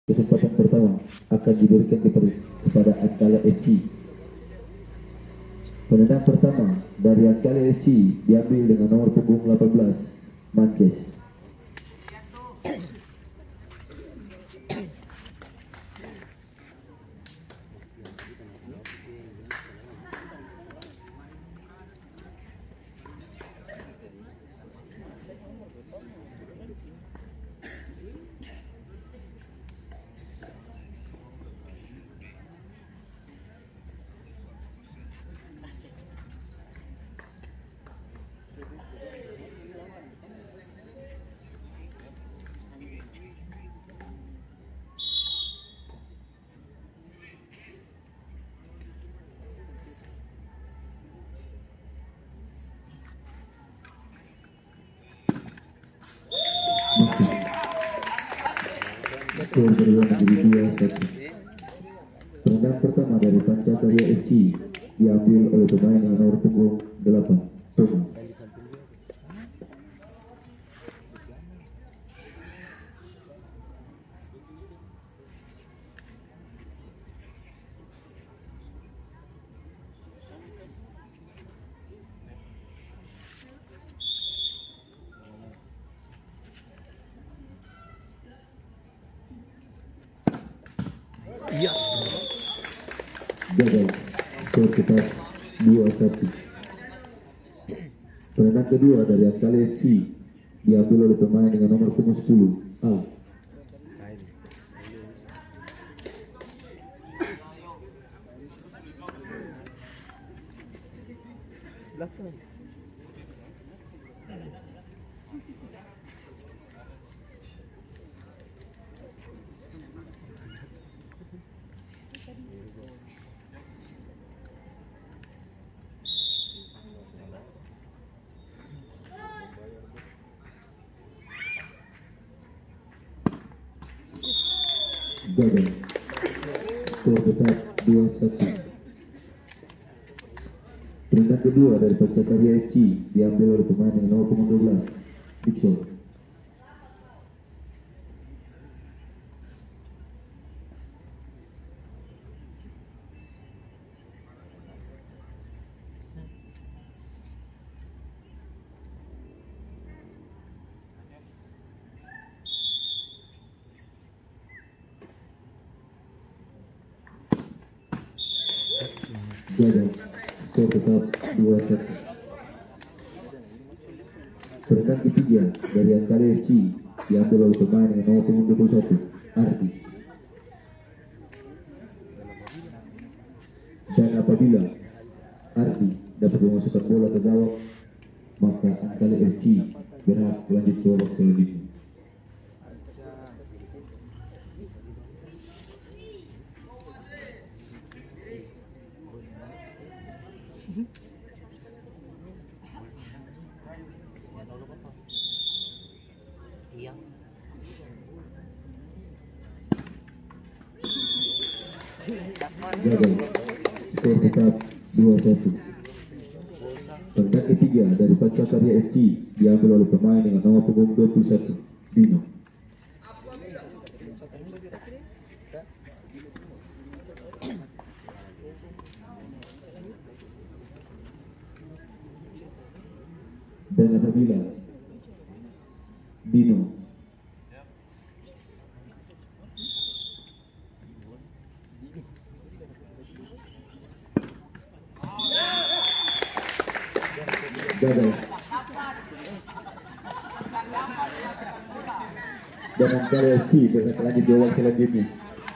Kesempatan pertama akan diberikan kepada Ankala FC. Penendang pertama dari Ankala FC diambil dengan nomor punggung 18, Mances. Skor kedua menjadi 2-1. Penendang pertama dari Pancakarya FC diambil oleh pemain dengan nomor punggung 8, Thomas. Iya. Gagal. Skor tetap 2-1. Penendang kedua dari Ankala FC diambil oleh pemain dengan nomor punggung 10, Al. Gagal. Skor tetap 2-1. Penendang kedua dari Pancakarya FC diambil oleh pemain dengan nomor punggung 12, Victor. Gagal. Skor tetap 2-1. Penendang ketiga dari Ankala FC diambil oleh pemain dengan nomor punggung 21, Ardi. Dan apabila Ardi dapat memasukkan bola ke gawang, maka Ankala FC berhak lanjut ke babak selanjutnya. Iya. Gagal. Skor tetap 2-1. Penendang ketiga dari Pancakarya FC diambil oleh pemain dengan nomor punggung 21, Dino. Dan apabila Dino gagal, dan Ankala FC berhak lanjut di babak selanjutnya.